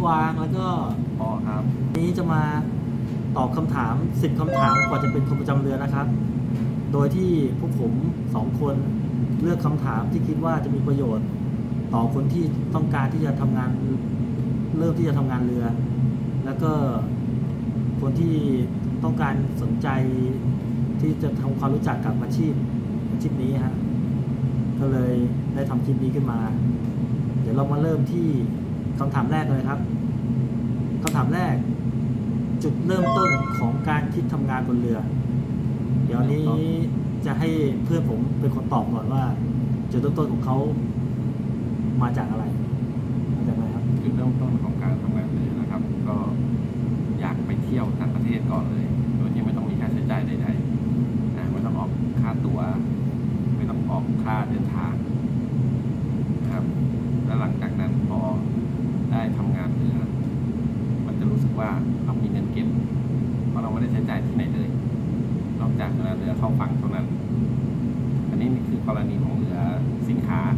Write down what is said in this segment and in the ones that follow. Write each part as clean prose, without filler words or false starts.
วางแล้วก็พอครับนี้จะมาตอบคำถาม10คำถามกว่าจะเป็นคนประจำเรือนะครับโดยที่พวกผม2คนเลือกคำถามที่คิดว่าจะมีประโยชน์ต่อคนที่ต้องการที่จะทำงานเริ่มที่จะทำงานเรือแล้วก็คนที่ต้องการสนใจที่จะทำความรู้จักกับอาชีพนี้ฮะก็เลยได้ทำคลิปนี้ขึ้นมาเดี๋ยวเรามาเริ่มที่คำถามแรกเลยครับคำถามแรกจุดเริ่มต้นของการคิดทำงานบนเรือเดี๋ยวนี้จะให้เพื่อนผมเป็นคนตอบก่อนว่าจุดเริ่มต้นของเขามาจากอะไรมาจากไหนครับจุดเริ่มต้นของการทำงานเรือนะครับก็อยากไปเที่ยวต่างประเทศก่อนเลยโดยที่ไม่ต้องมีค่าใช้จ่ายใดๆไม่ต้องออกค่าตั๋วไม่ต้องออกค่าเดินทางนะครับแล้วหลังจากนั้นพอได้ทำงานเรือมันจะรู้สึกว่าเรามีเงินเก็บเพราะเราไม่ได้ใช้จ่ายที่ไหนเลยนอกจากเรือเข้าฝั่งเท่านั้นอันนี้คือกรณีของเรือสินค้า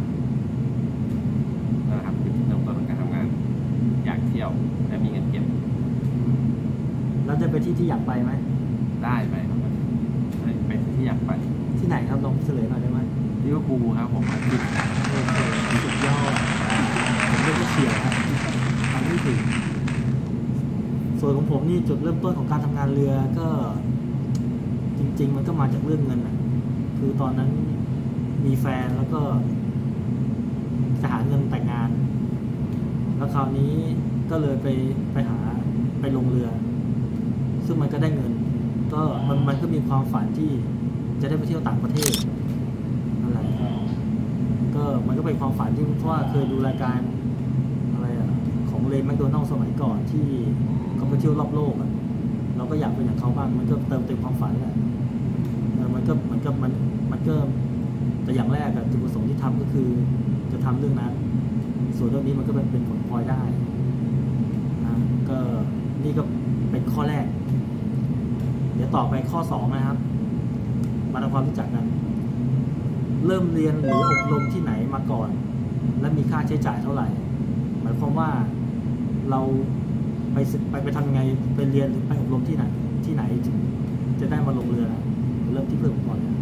นะครับคือเริ่มต้นของการทำงานอยากเที่ยวและมีเงินเก็บแล้วจะไปที่อยากไปไหมได้ไปครับไปที่อยากไปที่ไหนครับลองเฉลยหน่อยได้ไหมลิเวอร์พูลครับผมอังกฤษสุดยอดผมเลือกเชียร์ครับทำไม่ถึงส่วนของผมนี่จุดเริ่มต้นของการทำงานเรือก็จริงๆมันก็มาจากเรื่องเงินนะคือตอนนั้นมีแฟนแล้วก็จะหาเงินแต่งงานแล้วคราวนี้ก็เลยไปลงเรือซึ่งมันก็ได้เงินก็มันก็มีความฝันที่จะได้ไปเที่ยวต่างประเทศอะไรก็มันก็เป็นความฝันที่เพราะว่าเคยดูรายการอะไรของเลย์แมคโดนัลด์สมัยก่อนที่เขาไปเที่ยวรอบโลกเราก็อยากเป็นอย่างเขาบ้างมันก็เติมเต็มความฝันแหละมันก็แต่อย่างแรกจุดประสงค์ที่ทำก็คือจะทำเรื่องนั้นส่วนเรื่องนี้มันก็เป็นผลพลอยได้นะก็นี่ก็เป็นข้อแรกเดี๋ยวต่อไปข้อ2นะครับมาทำความรู้จักกันเริ่มเรียนหรืออบรมที่ไหนมาก่อนและมีค่าใช้จ่ายเท่าไหร่หมายความว่าเราไปทำยังไงไปเรียนหรือไปอบรมที่ไหนถึงจะได้มาลงเรือนะเริ่มที่เพื่อนผมก่อนนะ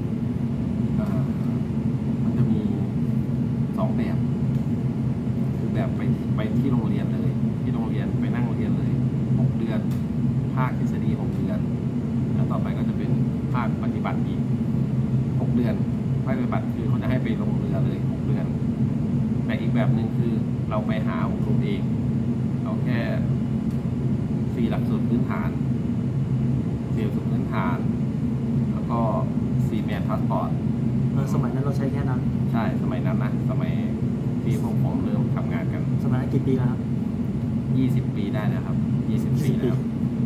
มันจะมี2แบบคือแบบไปที่โรงเรียนเลยที่โรงเรียนไปนั่งเรียนเลย6 เดือนภาคทฤษฎี6 เดือนแล้วต่อไปก็จะเป็นภาคปฏิบัติอีก6 เดือนภาคปฏิบัติคือเขาจะให้ไปลงเรือเลย6 เดือนแต่อีกแบบหนึ่งคือเราไปหาอบรมเองเราแค่4 หลักสูตรพื้นฐาน4 หลักสูตรพื้นฐานแล้วก็4 แมนพาสปอร์ตสมัยนั้นเราใช้แค่นั้นใช่สมัยนั้นนะสมัยที่ผมเริ่มทำงานกันสมัยนั้นกี่ปีแล้วครับ 20 ปีได้นะครับ20 ปีแล้ว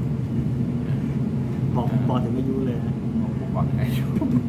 บอกถึงอายุเลยนะบอกถึงอายุ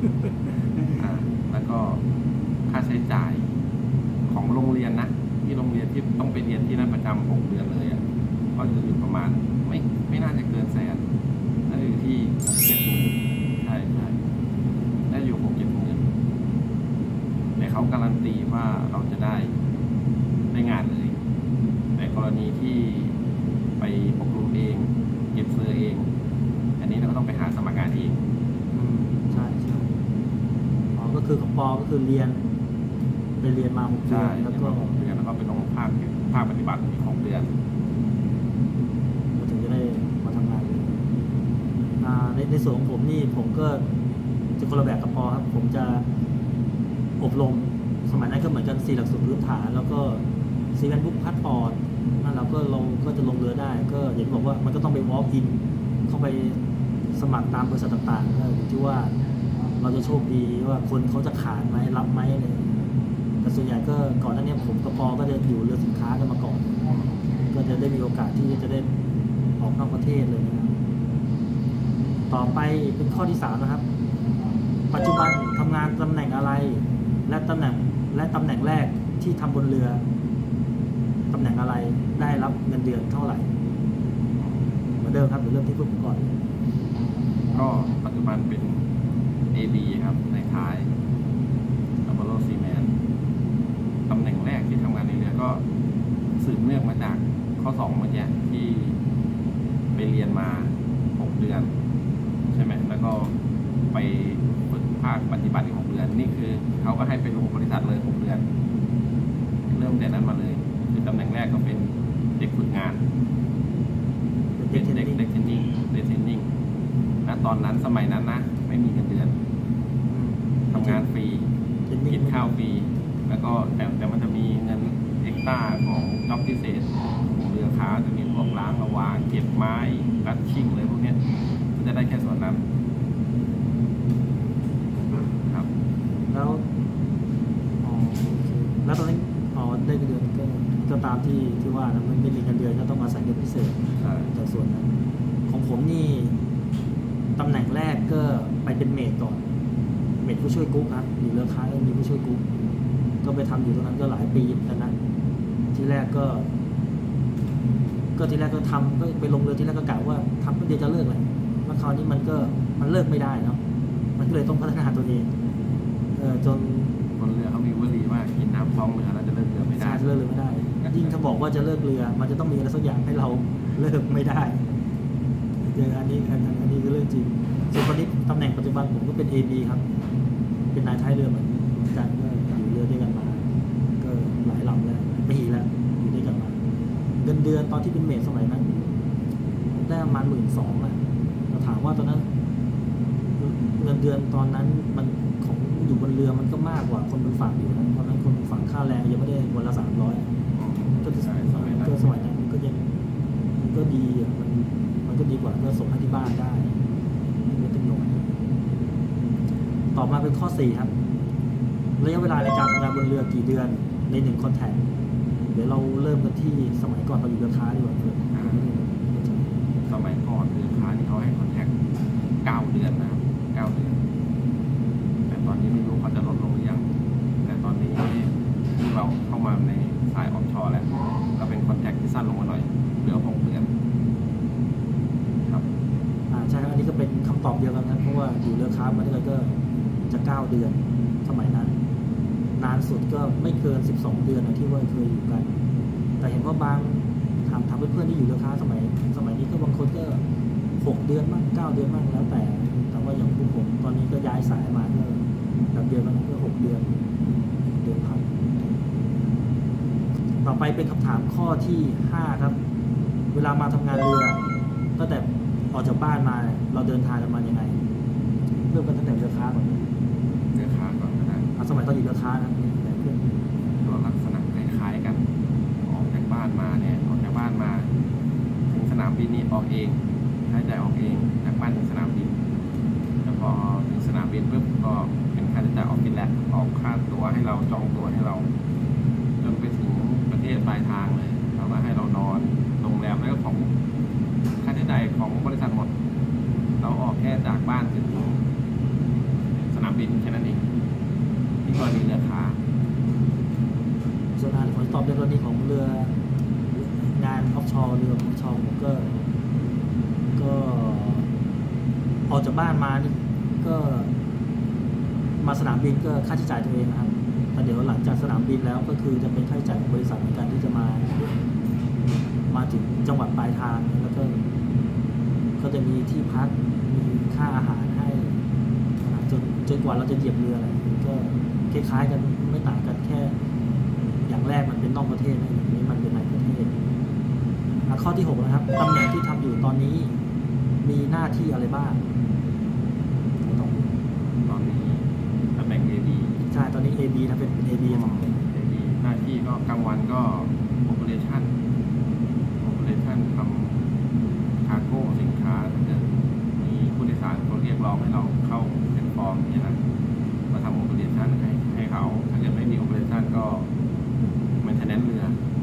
แล้วก็ค่าใช้จ่ายของโรงเรียนนะที่โรงเรียนที่ต้องไปเรียนที่นั่นประจำ6 เดือนเลยก็จะอยู่ประมาณไม่น่าจะเกิน100,000น่าจะอยู่ที่7 หมื่นใช่น่าจะอยู่7 หมื่นแต่เขาการันตีว่าเราจะได้งานเลยแต่กรณีที่ไปอบรมเองเก็บเซอร์เองอันนี้เราก็ต้องไปหาสมัครงานเองใช่ก็คือของปอก็คือเรียนมา6 เดือนแล้วก็ไปลงภาคปฏิบัติอีก6 เดือนถึงจะได้มาทำงานในส่วนของผมนี่ผมก็จะคนละแบบกับปอครับผมจะอบรมสมัยนั้นก็เหมือนกัน4 หลักสูตรพื้นฐานแล้วก็ซีแมนบุ๊กพาสปอร์ตนั่นเราก็จะลงเรือได้ก็อย่างที่บอกว่ามันก็ต้องไปวอล์กอินเข้าไปสมัครตามบริษัทต่างๆอยู่ที่ว่าเราจะโชคดีว่าคนเขาจะขาดไหมรับไหมอะไรแต่ส่วนใหญ่ก็ก่อนหน้านี้ผมกับปอก็จะอยู่เรือสินค้ากันมาก่อนก็จะได้มีโอกาสที่จะได้ออกนอกประเทศเลยนะต่อไปเป็นข้อที่3นะครับปัจจุบันทำงานตำแหน่งอะไรและตำแหน่งแรกที่ทำบนเรือตำแหน่งอะไรได้รับเงินเดือนเท่าไหร่เหมือนเดิมครับเดี๋ยวเริ่มที่ผมก่อนก็ปัจจุบันเป็น AB ครับในท้ายอัลโบโลซีแมนตำแหน่งแรกที่ทำงานในเรือก็สืบเนื่องมาจากข้อ2เมื่อกี้ที่ไปเรียนมา6 เดือนใช่ไหมแล้วก็ไปฝึกภาคปฏิบัติอีก6 เดือนนี่คือเขาก็ให้ไปลงบริษัทเลย6 เดือนเริ่มแต่นั้นมาเลยคือตำแหน่งแรกก็เป็นเด็กฝึกงานเป็นเด็กเทรนนิ่งณตอนนั้นสมัยนั้นนะไม่มีเงินเดือนทำงานฟรีกินข้าวฟรีแล้วก็แต่มันจะมีเงินเอ็กซ์ตร้าของจ็อบพิเศษของเรือค้าจะมีพวกล้างระวางเก็บไม้รัดชิ่งเลยพวกนี้ก็จะได้แค่ส่วนนั้นครับแล้วแล้วตอนนี้ได้เงินเดือนก็ตามที่ว่านะมันไม่มีเงินเดือนก็ต้องอาศัยเงินพิเศษจากส่วนนั้นของผมนี่ตำแหน่งแรกก็ไปเป็นเมดก่อนเมดผู้ช่วยกุ๊กครับอยู่เรือค้ามีผู้ช่วยกุ๊กก็ไปทำอยู่ตรงนั้นก็หลายปีเหมือนกันนะที่แรกก็ทำก็ไปลงเรือที่แรกก็กะว่าทำเดี๋ยวจะเลิกเลยแล้วคราวนี้มันเลิกไม่ได้เนาะมันก็เลยต้องพัฒนาตัวเองจนบนเรือเขามีวลีว่ากินน้ำท้องเรือแล้วจะเลิกเรือไม่ได้เลิกเรือไม่ได้ยิ่งถ้าบอกว่าจะเลิกเรือมันจะต้องมีอะไรสักอย่างให้เราเลิกไม่ได้อันนี้ก็เรื่องจริงส่วนตอนนี้ตำแหน่งปัจจุบันผมก็เป็น AB ครับเป็นนายท้ายเรือเหมือนกันก็อยู่เรือด้วยกันมาก็หลายลำแล้วปีแล้วอยู่ด้วยกันมาเงินเดือนตอนที่เป็นเมดสมัยนั้นได้ประมาณ12,000อ่ะเราถามว่าตอนนั้นเงินเดือนตอนนั้นมันของอยู่บนเรือมันก็มากกว่าคนบนฝั่งอยู่นะตอนนั้นคนบนฝั่งค่าแรงยังไม่ได้วันละ300ก็สมัยนั้นมันก็ยังมันก็ดีอ่ะมันก็ดีกว่าก็ส่งให้ที่บ้านได้ไม่เป็นหน่วยต่อมาเป็นข้อ4ครับระยะเวลาในการทำงานบนเรือกี่เดือนใน1คอนแทคเดี๋ยวเราเริ่มกันที่สมัยก่อนเราอยู่เรือค้าดีกว่าเพื่อนสมัยก่อนเรือค้านี่เขาให้คอนแทค9 เดือนนะครับ9 เดือนแต่ตอนนี้ไม่รู้เขาจะลดลงหรือยังแต่ตอนนี้เราเข้ามาในสายออฟชอร์แล้วก็เป็นคอนแทคที่สั้นลงมาหน่อยเหลือ6 เดือนครับใช่ครับอันนี้ก็เป็นคำตอบเดียวกันนะเพราะว่าอยู่เรือค้ามาได้ก็จะ9 เดือนสมัยนั้นนานสุดก็ไม่เกิน12 เดือนนะที่ว่าเคยอยู่กันแต่เห็นว่าบางถามเพื่อนๆที่อยู่เรือค้าสมัยนี้ก็บางคนก็6 เดือนบ้าง9 เดือนบ้างแล้วแต่ว่าอย่างพวกผมตอนนี้ก็ย้ายสายมาก็แบบเดียวกันก็6 เดือนครับต่อไปเป็นคำถามข้อที่5ครับเวลามาทำงานเรือก็แต่ออกจากบ้านมาเราเดินทางกันมายังไงเริ่มกันตั้งแต่เรือค้าก่อนเรือค้าก่อนก็ได้สมัยตอนอยู่เรือค้านะตัวลักษณะคล้ายๆกันออกจากบ้านมาถึงสนามบินนี่ออกเองใช้จ่ายออกเองจากบ้านถึงสนามบินแล้วพอถึงสนามบินปุ๊บก็เป็นค่าใช้จ่ายออกบินแหละออกค่าตั๋วให้เราจองตั๋วให้เราจนไปถึงประเทศปลายทางเลยเขาก็ให้เรานอนโรงแรมแล้วก็ของค่าใช้จ่ายของบริษัทหมดเราออกแค่จากบ้านถึงสนามบินแค่นั้นเองที่กรณีเรือค้าส่วนผลตอบในกรณีของเรืองานออฟชอร์เรือออฟชอร์ผมก็ออกจากบ้านมานี่ก็มาสนามบินก็ค่าใช้จ่ายตัวเองนะครับแต่เดี๋ยวหลังจากสนามบินแล้วก็คือจะเป็นค่าใช้จ่ายของบริษัทในการที่จะมาถึงจังหวัดปลายทางแล้วก็จะมีที่พักมีค่าอาหารให้จนกว่าเราจะเหยียบเรืออะไรก็คล้ายๆกันไม่ต่างกันแค่อย่างแรกมันเป็นนอกประเทศนะอย่างนี้มันเป็นในประเทศข้อที่6นะครับตำแหน่งที่ทำอยู่ตอนนี้มีหน้าที่อะไรบ้างตอนนี้ตำแหน่ง AB ใช่ตอนนี้ AB นะเป็น AB หน้าที่ก็กลางวันก็ Operation ทำคาร์โก้สินค้าถ้าเกิดมีผู้โดยสารเขาเรียกร้องให้เราเข้าเป็นฟอร์มอย่างนั้นมาทำ Operation ให้เขาถ้าเกิดไม่มี Operation ก็ Maintenance เรือ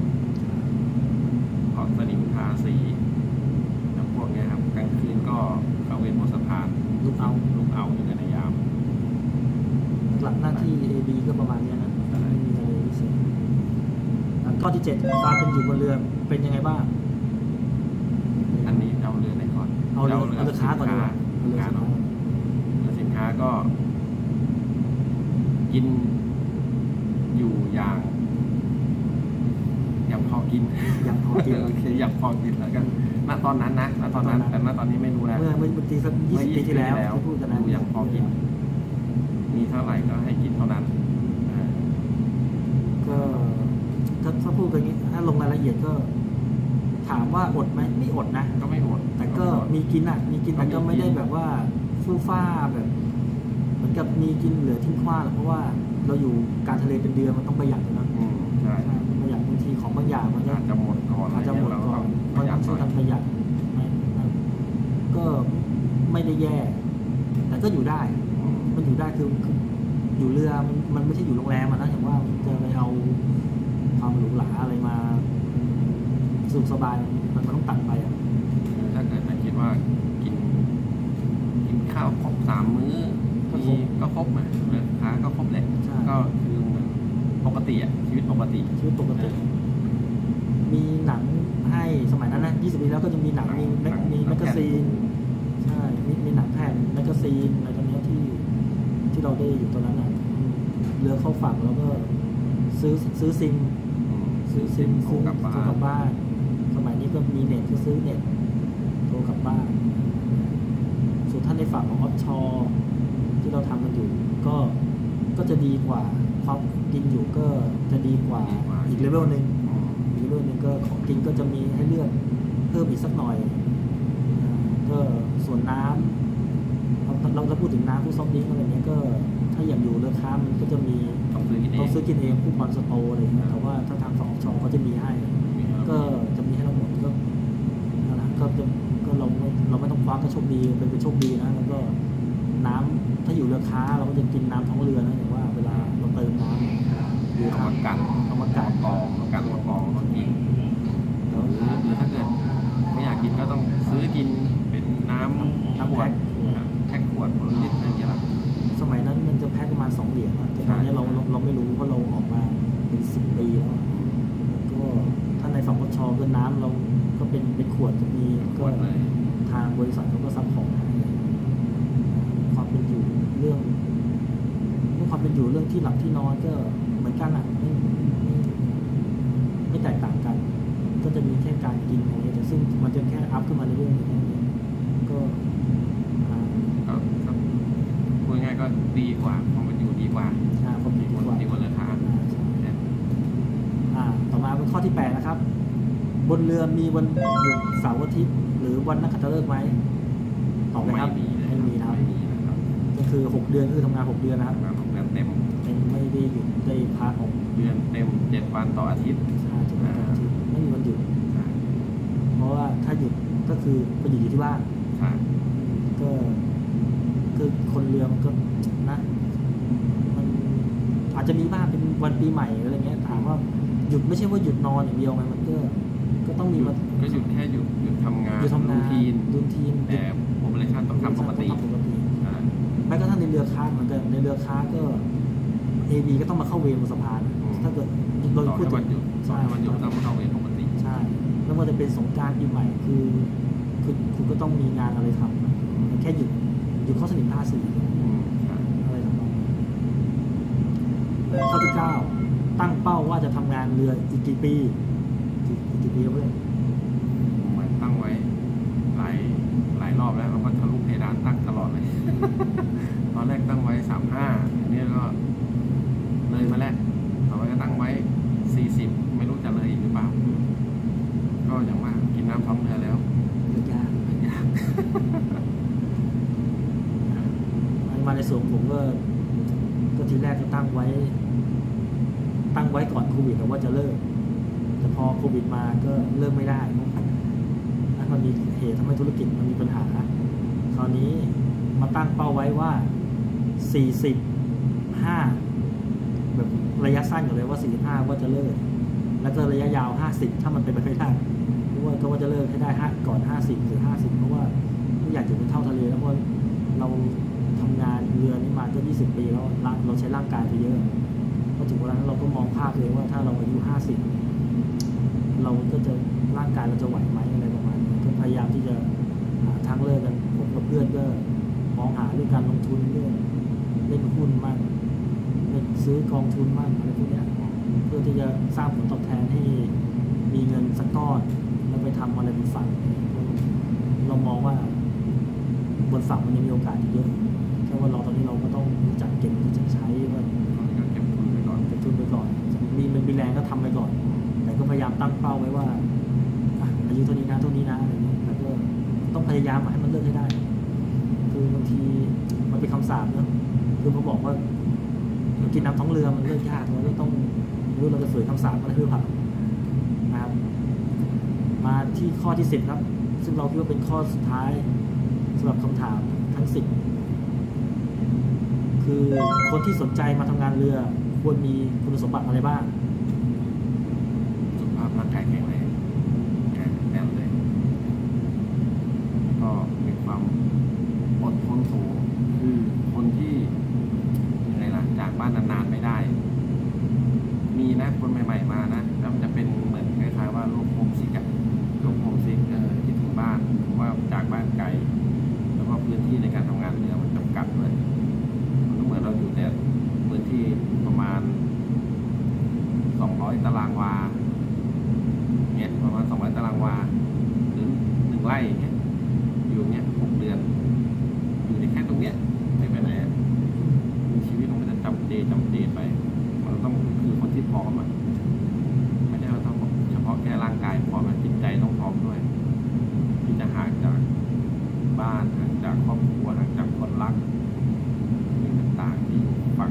ขอสนิมทาสีแล้วพวกนี้ครับกลางคืนก็เข้าเวรบนสะพานลูกเอาอยู่ในยามหลักหน้าที่ AB ก็ประมาณนี้นะไม่มีอะไรพิเศษข้อที่7ความเป็นอยู่บนเรือเป็นยังไงบ้างอันนี้เอาเรือไหนก่อนเอาเรือค้าก่อนเรือสินค้าก็กินอยู่อย่างพอกินอย่างพอกินโอเคอยากพอกินแล้วกันณตอนนั้นนะณตอนนั้นแต่ณตอนนี้ไม่รู้แล้วเมื่อปีสัก20 ปีที่แล้วที่พูดกันนะดูอย่างพอกิน มีเท่าไหร่ก็ให้กินเท่านั้นอ่าก็ถ้าพูดกันนี้ถ้าลงรายละเอียดก็ ถามว่าอดไหมไม่อดนะก็ไม่อดแต่ก็มีกินแต่ก็ไม่ได้แบบว่าฟู่ฟ้าแบบเหมือนกับมีกินเหลือทิ้งขว้างหรอกเพราะว่าเราอยู่กลารทะเลเป็นเดือนมันต้องประหยัดนะใช่ประหยัดบางทีของบางอย่างมันก็อาจจะหมดก่อนอาจจะหมดก่อนปมัระนหยัต้ดองหน่ช่วยอยกันประหยัดก็ไม่ได้แย่ แต่ก็อยู่ได้ มันอยู่ได้คืออยู่เรือมันไม่ใช่อยู่โรงแรมนะอย่างว่าจะไปเอาความหรูหราอะไรมาสุขสบายมันต้องตัดไปอ่ะถ้าเกิดไม่คิดว่ากินข้าวครบ3 มื้อก็ครบไหมเรือค้าก็ครบแหละก็คือเหมือนปกติอ่ะชีวิตปกติชีวิตปกติมีหนังให้สมัยนั้นนะ20 ปีแล้วก็จะมีหนังมีแมกกาซีนใช่มีหนังแผ่นแมกกาซีนอะไรตอนนี้ที่เราได้อยู่ตอนนั้นอ่ะเรือเข้าฝั่งแล้วก็ซื้อซิมโทรกลับบ้านสมัยนี้ก็มีเน็ตก็ซื้อเน็ตโทรกลับบ้านส่วนท่านในฝั่งของออฟชอร์ที่เราทำกันอยู่ก็จะดีกว่าความกินอยู่ก็จะดีกว่าอีกเลเวลหนึ่งก็ของกินก็จะมีให้เลือกเพิ่มอีกสักหน่อยก็ส่วนน้ำเราจะพูดถึงน้ำผู้ซอฟต์ดริงก์อะไรเนี้ยก็ถ้าอย่างอยู่เรือค้ามันก็จะมีต้องซื้อกินเอต้อง งซื้อกินเองพวกบอลสโตร์อะไรอย่างเงี้ยแต่ว่าถ้าทางฝั่งออฟชอร์เขาจะมีให้ ก็จะมีให้เราหมดก็นะก็เราไม่ต้องควักก็โชคดีเป็นโชคดีนะแล้วก็น้ำถ้าอยู่เรือค้าเราก็จะกินน้ำท้องเรือนะอย่างว่าเวลาเราเติมน้ำอยู่เอาทางมากันกองต้องกินหรือถ้าเกิดไม่อยากกินก็ต้องซื้อกินเป็นน้ำขวดแพ็คขวดคนละลิตรอะไรอย่างเงี้ยล่ะสมัยนั้นมันจะแพ็คประมาณ2 เหรียญนะแต่ตอนนี้เราไม่รู้เพราะเราออกมาเป็น10 ปีแล้วก็ถ้าในฝั่งออฟชอร์ก็น้ำเราก็เป็นขวดจะมีขก็วดเลยทางบริษัทเขาก็ซัพพอร์ตให้ความเป็นอยู่เรื่องความเป็นอยู่เรื่องที่หลับที่นอนก็เหมือนกันอ่ะไม่แตกต่างกัน ก็จะมีแค่การกินอะไรแต่ซึ่งมันจะแค่อัพขึ้นมาเรื่อยๆก็พูดง่ายก็ดีกว่าความเป็นอยู่ดีกว่าความดีกว่าดีกว่าเรือค้าต่อมาเป็นข้อที่ 8นะครับบนเรือมีวันหยุดเสาร์อาทิตย์หรือวันนักขัตฤกษ์ไหมตอบเลยครับไม่มีนะครับก็คือ6 เดือนคือทำงาน6 เดือนนะครับ 6 เดือนเต็มไม่ได้หยุดได้พักเดือนเต็ม7 วันต่ออาทิตย์ใช่7 วันต่ออาทิตย์ไม่มีวันหยุดเพราะว่าถ้าหยุดก็คือไปอยู่ที่บ้านก็คือคนเรือมันก็นะมันอาจจะมีบ้างเป็นวันปีใหม่อะไรเงี้ยถามว่าหยุดไม่ใช่ว่าหยุดนอนอย่างเดียวไงมันก็ต้องมีก็หยุดแค่หยุดทำงานรูทีนแต่โอเปอเรชั่นต้องทำปกติแม้กระทั่งในเรือค้าเหมือนกันในเรือค้าก็ AB ก็ต้องมาเข้าเวรบนสะพานถ้าเกิดเราพูดถึงวันหยุดต้องมาเข้าเวรปกติใช่แล้วมันจะเป็นสงกรานต์ปีใหม่คือคุณก็ต้องมีงานอะไรทำแค่หยุดข้อสนิมท่าสีอะไรทำนองข้อที่ 9ตั้งเป้าว่าจะทำงานเรืออีกกี่ปีเพื่อนตั้งไว้หลายรอบแล้วเราก็ทะลุเพดานตั้งตลอดเลย ตอนแรกตั้งไว้35อันนี้ก็เลยมาแล้วต่อไปก็ตั้งไว้40ไม่รู้จะเลยอีกหรือเปล่าก็อย่างว่ากินน้ำท้องเรือแล้วยากมาในส่วนผมก็ทีแรกก็ตั้งไว้ก่อนโควิดแต่ว่าจะเลิกแต่พอโควิดมาก็เลิกไม่ได้มันมีเหตุทำให้ธุรกิจมันมีปัญหาคราวนี้มาตั้งเป้าไว้ว่า45แบบระยะสั้นอยู่เลยว่า45ว่าจะเลิกแล้วก็ระยะยาว50ถ้ามันเป็นไปไม่ได้ก็ว่าจะเลิกให้ได้ก่อน50หรือ50เพราะว่าไม่อยากจะเป็นเท่าทะเลแล้วเพราะเราทำงานเรือนี้มาก็20 ปีแล้วเราใช้ร่างกายไปเยอะพอถึงเวลานั้นเราก็มองภาพเลยว่าถ้าเราอายุ50เราก็จะร่างกายเราจะไหวไหมอะไรประมาณนี้ก็พยายามที่จะหาทางเลิกกันผมกับเพื่อนก็มองหาเรื่องการลงทุนเรื่องเล่นหุ้นมั่งเล่นซื้อกองทุนมั่งอะไรพวกนี้เพื่อที่จะสร้างผลตอบแทนให้มีเงินสักก้อนแล้วไปทำอะไรบนฝั่งเรามองว่าบนฝั่งมันยังมีโอกาสเยอะแค่ว่าเราตอนนี้เราก็ต้องรู้จักเก็บรู้จักใช้ว่าตอนนี้ก็เก็บทุนไปก่อนเก็บทุนไปก่อนมีแรงก็ทำไปก่อนแต่ก็พยายามตั้งเป้าไว้ว่าอายุเท่านี้นะอะไรเงี้ยแล้วก็ต้องพยายามให้มันเลิกให้ได้คือบางทีมันเป็นคำสาปเนอะคือเขาบอกว่ากินน้ำท้องเรือมันเลิกยากเราก็ต้องรู้เราจะฝืนคำสาปมันหรือเปล่านะครับมาที่ข้อที่10ครับซึ่งเราคิดว่าเป็นข้อสุดท้ายสำหรับคำถามทั้ง10คือคนที่สนใจมาทำงานเรือควรมีคุณสมบัติอะไรบ้างสุขภาพร่างกายแข็งแรงแน่นเลยก็มีความอดทนสูงคือคนที่ยังไงล่ะจากบ้านนานๆไม่ได้มีนะคนใหม่ๆมานะแล้วมันจะเป็นเหมือนคล้ายๆว่าโรคโฮมซิกอะโรคโฮมซิกคิดถึงบ้านว่าจากบ้านไกลแล้วก็พื้นที่ในการทำงานเรือมันจำกัดเลยมันก็เหมือนเราอยู่แต่พื้นที่ประมาณ200 ตารางวาเนี่ยประมาณ200 ตารางวาหรือ1 ไร่อย่างเงี้ยอยู่เนี้ย6 เดือนอยู่ในแค่ตรงเนี้ยไม่ไปไหนชีวิตมันจะจำเจไปเราต้องคือคนที่พร้อมอ่ะไม่ใช่เราต้องเฉพาะแค่ร่างกายพร้อมจิตใจต้องพร้อมด้วยที่จะห่างจากบ้านห่างจากครอบครัวห่างจากคนรักสิ่งต่างๆที่ฟัง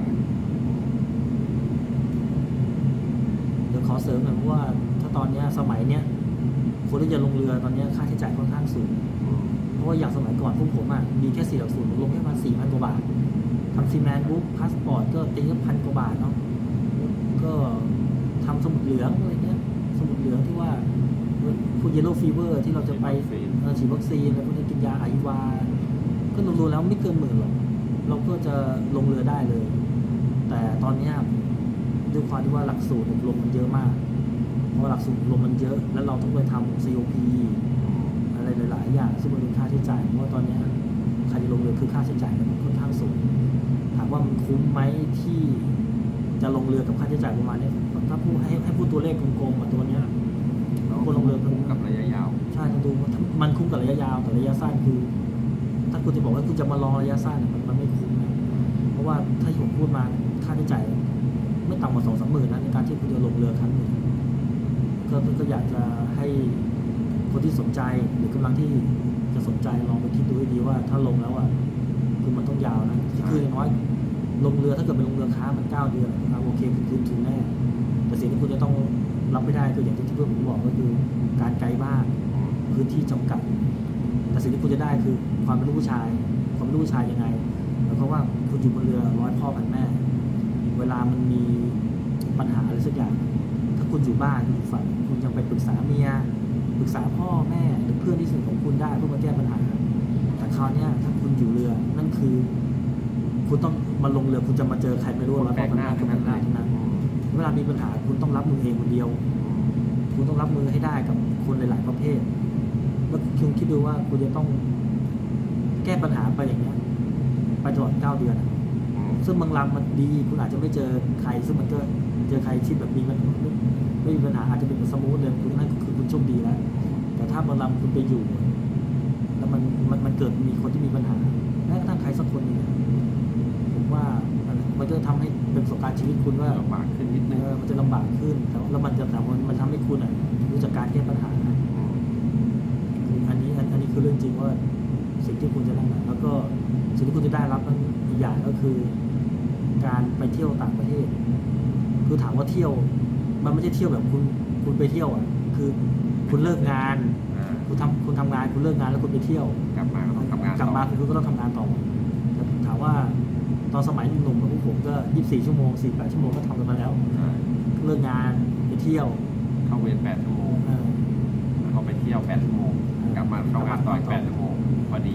เดี๋ยวขอเสริมหน่อยเพราะว่าถ้าตอนนี้สมัยเนี้ยคนที่จะลงเรือตอนนี้ค่าใช้จ่ายค่อนข้างสูงเพราะว่าอย่างสมัยก่อนพวกผมมีแค่4 หลักสูตรลงแค่ประมาณ 4,000 กว่าบาททำซีแมนบุ๊กพาสปอร์ตก็ตีก็1,000 กว่าบาทเนาะก็ทำสมุดเหลืองอะไรเงี้ยสมุดเหลืองที่ว่าพวกเยลโล่ฟีเวอร์ที่เราจะไปฉีดวัคซีนอะไรพวกนี้กินยาไอวาก็รวมๆแล้วไม่เกิน10,000หรอกเราก็จะลงเรือได้เลย แต่ตอนนี้ด้วยความที่ว่าหลักสูตรอบรมมันเยอะมากเพราะหลักสูตรอบรมมันเยอะแล้วเราต้องไปทำ COP อะไรหลายๆอย่างซึ่งมันเป็นค่าใช้จ่ายเพราะว่าตอนนี้ใครจะลงเรือคือค่าใช้จ่ายมันค่อนข้างสูงถามว่ามันคุ้มไหมที่จะลงเรือกับค่าใช้จ่ายประมาณนี้ถ้าพูดให้พูดตัวเลขกลมๆตัวนี้คนลงเรือคุ้มกับระยะยาวใช่ดูมันคุ้มกับระยะยาวแต่ระยะสั้นคือถ้าคุณจะบอกว่าคุณจะมารอระยะสั้นมันไม่คุ้มนะเพราะว่าถ้าผมพูดมาค่าใช้จ่ายไม่ต่ำกว่า2-3 หมื่นนะในการที่คุณจะลงเรือครั้งหนึ่งก็อยากจะให้คนที่สนใจหรือกำลังที่จะสนใจลองไปคิดดูให้ดีว่าถ้าลงแล้วคือมันต้องยาวนะคืออย่างน้อยลงเรือถ้าเกิดเป็นลงเรือค้ามัน9 เดือนโอเคคุณคืนทุนแน่แต่สิ่งที่คุณจะต้องรับไม่ได้คืออย่างที่เพื่อนผมบอกก็คือการไกลบ้านพื้นที่จำกัดแต่สิ่งที่คุณจะได้คือความเป็นลูกผู้ชายความเป็นลูกผู้ชายยังไงแล้วก็ว่าคุณอยู่บนเรือ100 พ่อพันแม่เวลามันมีปัญหาอะไรสักอย่างถ้าคุณอยู่บ้านอยู่ฝั่งคุณยังไปปรึกษาเมียปรึกษาพ่อแม่หรือเพื่อนที่สนิทของคุณได้เพื่อมาแก้ปัญหาแต่คราวนี้ถ้าคุณอยู่เรือนั่นคือคุณต้องมาลงเรือคุณจะมาเจอใครไม่รู้แล้วก็ปัญหาทั้งนั้นเวลามีปัญหาคุณต้องรับมือเองคนเดียวคุณต้องรับมือให้ได้กับคนหลายๆประเภทแล้วคุณคิดดูว่าคุณจะต้องแก้ปัญหาไปอย่างนี้ไปตลอด9 เดือนซึ่งบางลำมันดีคุณอาจจะไม่เจอใครซึ่งมันก็เจอใครที่แบบมีมันไม่มีปัญหาอาจจะเป็นสมูทเลยคุณนั่นคือคุณโชคดีแล้วแต่ถ้าบางลำคุณไปอยู่แล้วมันเกิดมีคนที่มีปัญหาแม้กระทั่งใครสักคนนึงผมว่ามันจะทำให้เป็นประสบการณ์ชีวิตคุณว่าลำบากขึ้นนิดนึงมันจะลำบากขึ้นแล้วมันจะมันทำให้คุณรู้จักการแก้ปัญหาอันนี้คือเรื่องจริงว่าสิ่งที่คุณจะได้แล้วก็สิ่งที่คุณจะได้รับนั้นอีกอย่างก็คือการไปเที่ยวต่างประเทศคือถามว่าเที่ยวมันไม่ใช่เที่ยวแบบคุณไปเที่ยวคือคุณเลิกงานคุณทำงานคุณเลิกงานแล้วคุณไปเที่ยวกลับมาก็ต้องทำงานกลับมาคุณก็ต้องทำงานต่อแต่ถามว่าตอนสมัยหนุ่มๆพวกผมก็24 ชั่วโมง48 ชั่วโมงก็ทำกันมาแล้วเลิกงานไปเที่ยวเข้าเวร8 ชั่วโมงแล้วก็ไปเที่ยว8 ชั่วโมงกลับมาเข้างานต่อ8 ชั่วโมงพอดี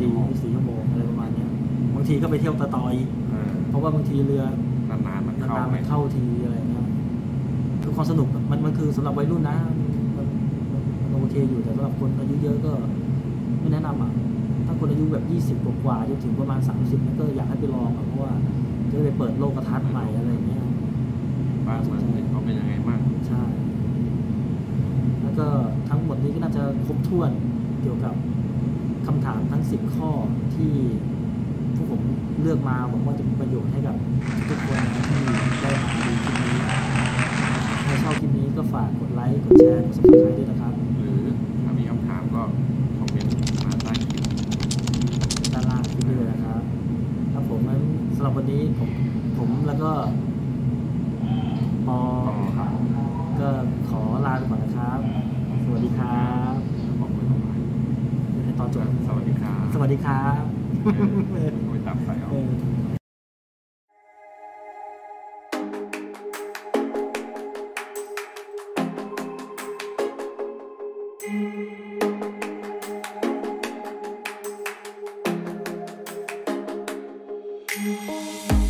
24 ชั่วโมงอะไรประมาณนี้บางทีก็ไปเที่ยวต่ออีกเพราะว่าบางทีเรือนานๆมันเข้าทีอะไรเงี้ยคือความสนุกมันคือสำหรับวัยรุ่นนะมันโอเคอยู่แต่สำหรับคนอายุเยอะก็ไม่แนะนำถ้าคนอายุแบบ20 กว่าจนถึงประมาณ30นั่นก็อยากให้ไปลองเพราะว่าจะไปเปิดโลกทัศน์ใหม่อะไรเงี้ยบบ้านเมืองอื่นเขาเป็นยังไงบ้างใช่แล้วก็ทั้งหมดนี้ก็น่าจะครบถ้วนเกี่ยวกับคำถามทั้ง10ข้อที่พวกผมเลือกมาหวังว่าจะเป็นประโยชน์ให้กับทุกคนนะที่ได้มาดูคลิปนี้ใครชอบคลิปนี้ก็ฝากกดไลค์กดแชร์กด subscribe ด้วยนะครับหรือถ้ามีคำถามก็คอมเมนต์มาใต้คลิปด้านล่างคลิปนี้เลยนะครับครับผมนั้นสำหรับวันนี้ผมแล้วก็ปอครับก็ขอลาไปก่อนนะครับสวัสดีครับบอกไว้ทำไมในตอนจบสวัสดีครับสวัสดีครับไปตามใส่เอาเ